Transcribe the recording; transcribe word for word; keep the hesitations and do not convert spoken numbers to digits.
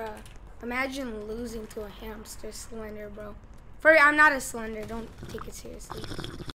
bruh. Imagine losing to a hamster slender, bro. For I'm not a slender. Don't take it seriously.